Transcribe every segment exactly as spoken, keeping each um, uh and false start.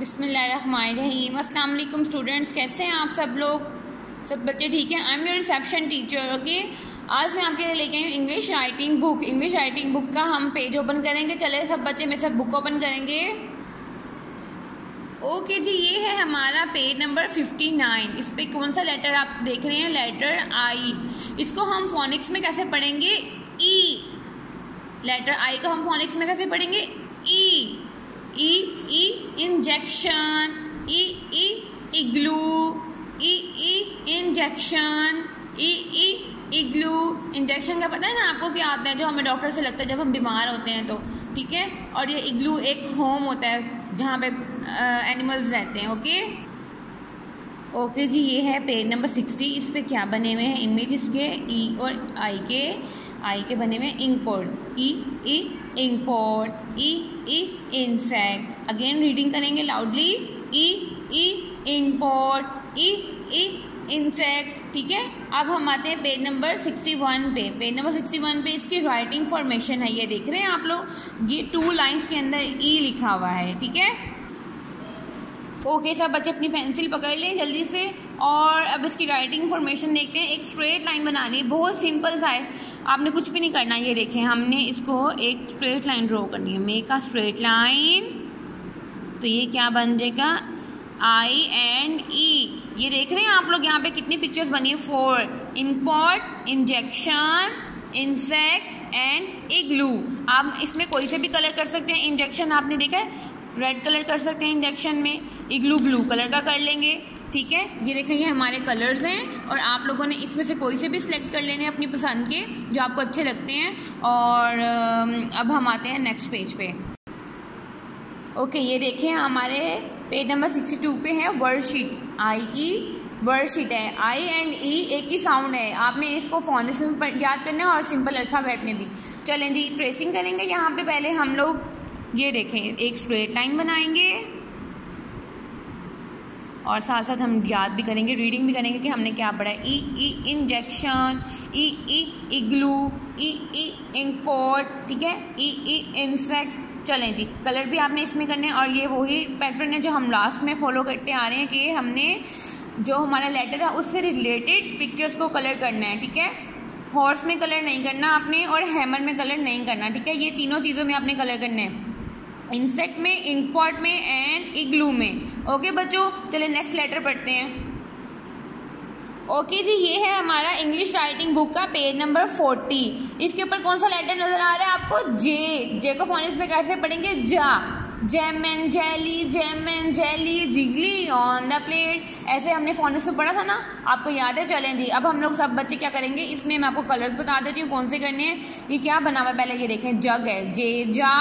बिस्मिल्लाहिर्रहमानिर्रहीम। अस्सलाम वालेकुम स्टूडेंट्स, कैसे हैं आप सब लोग? सब बच्चे ठीक हैं? I am your reception teacher. Okay, आज मैं आपके लिए लेके आई हूँ English writing book. English writing book का हम पेज ओपन करेंगे। चले सब बच्चे मेरे साथ बुक ओपन करेंगे। ओके जी, ये है हमारा पेज नंबर फिफ्टी नाइन। इस पे कौन सा लेटर आप देख रहे हैं? Letter I. इसको हम फोनिक्स में कैसे पढ़ेंगे? ई। लेटर आई को हम फोनिक्स में कैसे पढ़ेंगे? ई। I E injection, E I igloo, I E injection, E I igloo. Injection का पता है ना आपको क्या आता है? जो हमें डॉक्टर से लगता है जब हम बीमार होते हैं तो, ठीक है। और ये इग्लू एक होम होता है जहाँ पे एनिमल्स रहते हैं। ओके ओके जी, ये है पेज नंबर सिक्सटी। इस पे क्या बने हुए हैं? इमेज इसके ई और आई के आई के बने हुए हैं। Inkpot, I I inkpot, I E insect. Again reading करेंगे loudly. I I inkpot, I E insect. ठीक है, अब हम आते हैं पेज नंबर सिक्सटी वन पे। पेज नंबर सिक्सटी वन पे इसकी राइटिंग फॉर्मेशन है। ये देख रहे हैं आप लोग, ये टू लाइंस के अंदर ई लिखा हुआ है। ठीक है, ओके सब बच्चे अपनी पेंसिल पकड़ लें जल्दी से। और अब इसकी राइटिंग फॉर्मेशन देखते हैं। एक स्ट्रेट लाइन बनानी है, बहुत सिंपल सा है, आपने कुछ भी नहीं करना। ये देखें, हमने इसको एक स्ट्रेट लाइन ड्रॉ करनी है। Make a straight line. तो ये क्या बन जाएगा? I and E. ये देख रहे हैं आप लोग यहाँ पे कितनी पिक्चर्स बनी है? Four. Inkpot, injection, insect and igloo. आप इसमें कोई से भी कलर कर सकते हैं। इंजेक्शन आपने देखा है, रेड कलर कर सकते हैं इंजेक्शन में। इग्लू ब्लू कलर का कर लेंगे। ठीक है, ये देखें, ये हमारे कलर्स हैं और आप लोगों ने इसमें से कोई से भी सिलेक्ट कर लेने अपनी पसंद के जो आपको अच्छे लगते हैं। और अब हम आते हैं नेक्स्ट पेज पे। ओके, ये देखें हमारे पेज नंबर सिक्सटी टू पे है वर्डशीट। आई की वर्डशीट है। आई एंड ई एक ही साउंड है। आपने इसको फोनिक्स में याद करना है और सिंपल अल्फ़ाबेट में भी। चलें जी, ट्रेसिंग करेंगे। यहाँ पे पहले हम लोग ये देखें एक स्ट्रेट लाइन बनाएंगे और साथ साथ हम याद भी करेंगे, रीडिंग भी करेंगे कि हमने क्या पढ़ा है। I E injection, E I igloo, I I inkpot. ठीक है, ई ई इंसेक्ट्स। चलें जी, कलर भी आपने इसमें करने हैं। और ये वही पैटर्न है जो हम लास्ट में फॉलो करते आ रहे हैं कि हमने जो हमारा लेटर है उससे रिलेटेड पिक्चर्स को कलर करना है। ठीक है, हॉर्स में कलर नहीं करना आपने और हैमर में कलर नहीं करना। ठीक है, ये तीनों चीज़ों में आपने कलर करने हैं, इंसेक्ट में, इंकपोर्ट में एंड इग्लू में। ओके बच्चों, चलिए नेक्स्ट लेटर पढ़ते हैं। ओके जी, ये है हमारा इंग्लिश राइटिंग बुक का पेज नंबर फोर्टी। इसके ऊपर कौन सा लेटर नजर आ रहा है आपको? जे। जे को फोनिक्स में कैसे पढ़ेंगे? J. Jam and jelly, jam and jelly, jiggly on the plate. ऐसे हमने फोनिक्स में पढ़ा था ना, आपको याद है? चलें जी, अब हम लोग सब बच्चे क्या करेंगे, इसमें मैं आपको कलर्स बता देती हूँ कौन से करने हैं। ये क्या बना हुआ है पहले ये देखें, जग है। जे जा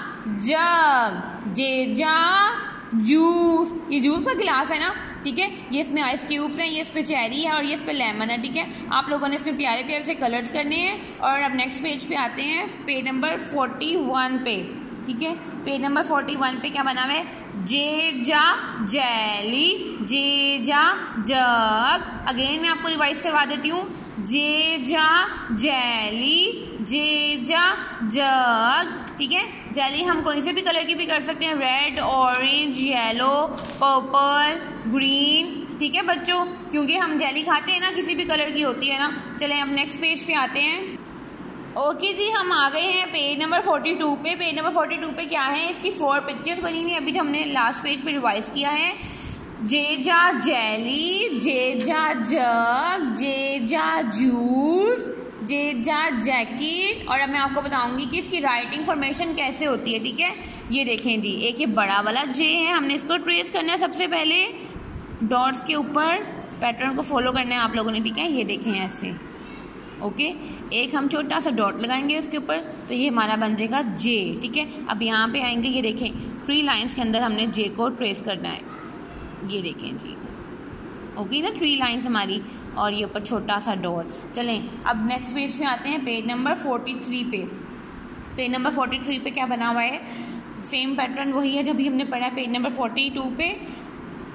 जग, जे जा जूस। ये जूस का गिलास है ना। ठीक है, ये इसमें आइस क्यूब्स हैं, ये इस पे चेरी है और ये इस पे लेमन है। ठीक है, आप लोगों ने इसमें प्यारे प्यारे से कलर्स करने हैं। और अब नेक्स्ट पेज पे आते हैं, पेज नंबर फोर्टी वन पे। ठीक है, पेज नंबर फोर्टी वन पे क्या बना हुआ है? जे जा जेली, जे जा जग। अगेन मैं आपको रिवाइज करवा देती हूँ। जे जा जेली, जे जा जग। ठीक है, जेली हम कोई से भी कलर की भी कर सकते हैं, red, orange, yellow, purple, green. ठीक है बच्चों, क्योंकि हम जेली खाते हैं ना, किसी भी कलर की होती है ना। चलें अब नेक्स्ट पेज पे आते हैं। ओके जी, हम आ गए हैं पेज नंबर फोर्टी टू पे। पेज नंबर फोर्टी टू पे क्या है? इसकी फोर पिक्चर्स बनी हुई। अभी हमने लास्ट पेज पे रिवाइज किया है। जे जा जेली, जे जा जग, जे जा जूस, जे जा जैकेट। और अब मैं आपको बताऊंगी कि इसकी राइटिंग फॉर्मेशन कैसे होती है। ठीक है, ये देखें जी, एक ये बड़ा वाला जे है, हमने इसको ट्रेस करना है। सबसे पहले डॉट्स के ऊपर पैटर्न को फॉलो करना है आप लोगों ने। ठीक है, ये देखें ऐसे। ओके, एक हम छोटा सा डॉट लगाएंगे उसके ऊपर, तो ये हमारा बन जाएगा जे। ठीक है, अब यहाँ पे आएंगे, ये देखें थ्री लाइंस के अंदर हमने जे को ट्रेस करना है। ये देखें जी, ओके ना, थ्री लाइंस हमारी और ये ऊपर छोटा सा डॉट। चलें अब नेक्स्ट पेज पे आते हैं, पेज नंबर फोर्टी थ्री पे। पेज नंबर फोर्टी थ्री पे क्या बना हुआ है? सेम पैटर्न वही है जो भी हमने पढ़ा है पेज नंबर फोर्टी टू पे।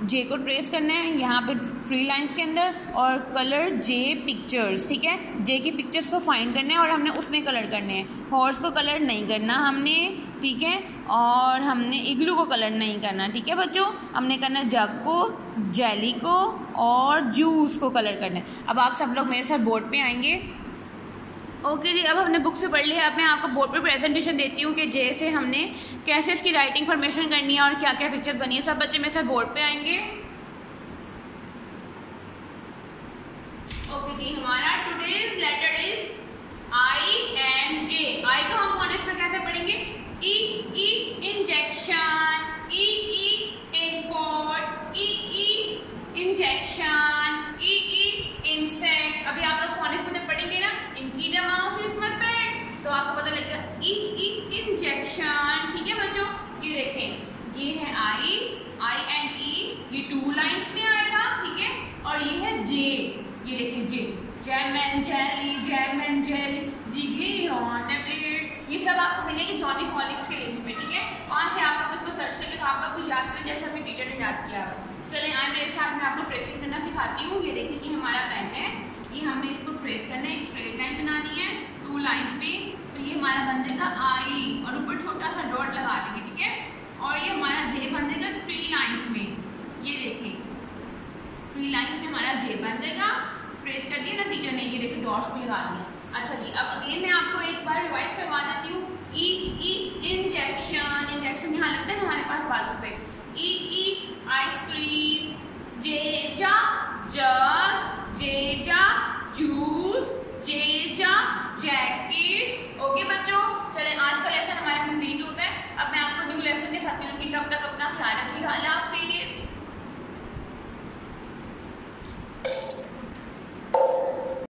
जे को ट्रेस करना है यहाँ पे फ्री लाइंस के अंदर, और कलर जे पिक्चर्स, ठीक है, जे की पिक्चर्स को फाइंड करना है और हमने उसमें कलर करने हैं। हॉर्स को कलर नहीं करना हमने, ठीक है, और हमने इग्लू को कलर नहीं करना, ठीक है बच्चों। हमने करना जग को, जेली को और जूस को कलर करना है। अब आप सब लोग मेरे साथ बोर्ड पे आएंगे। ओके जी, अब हमने बुक से पढ़ लिया। अब मैं आपको बोर्ड पे प्रेजेंटेशन देती हूँ कि जैसे हमने कैसे इसकी राइटिंग फॉर्मेशन करनी है और क्या क्या पिक्चर्स बनी है। सब बच्चे मेरे साथ बोर्ड पे आएंगे। ओके जी, हमारा today's letter is I and J. I को हम फोनेस पे कैसे पढ़ेंगे? ई ई injection, E i import, i E injection, E E insect. अभी आप लोग फोनेस में जब पढ़ेंगे ना, इनकी the mouse is my pet, तो आपको पता लगेगा ई ई इंजेक्शन, ठीक है बच्चों। ये देखें, ये है आई, आई एंड ई, ये टू लाइंस में आएगा, ठीक है, और ये है जे, ये देखिए J, jam and jelly, jam and jelly, jiggly on tablet, ये सब आपको मिलेंगे जॉनी फॉलिक्स के लिंक्स में, ठीक है। वहां से आप लोग इसको सर्च करके तो आप लोग कुछ याद करें जैसे अपने टीचर ने याद किया। चलिए आज मेरे साथ मैं आपको ट्रेसिंग करना सिखाती हूँ। ये देखिए कि हमारा पेन है, ये हमने इसको ट्रेस करना है, एक स्ट्रेट लाइन बनानी है टू लाइंस पे। तो ये हमारा बन जाएगा आई और ऊपर छोटा सा डॉट लगा देंगे, ठीक है। और ये हमारा जे बन जाएगा थ्री लाइंस में, ये देखिए थ्री लाइंस में हमारा जे बन जाएगा। ट्रेस कर दिया ना टीचर ने, ये देखिए डॉट्स भी लगा दिया। अच्छा जी, अब अगेन मैं आपको एक बार रिवाइज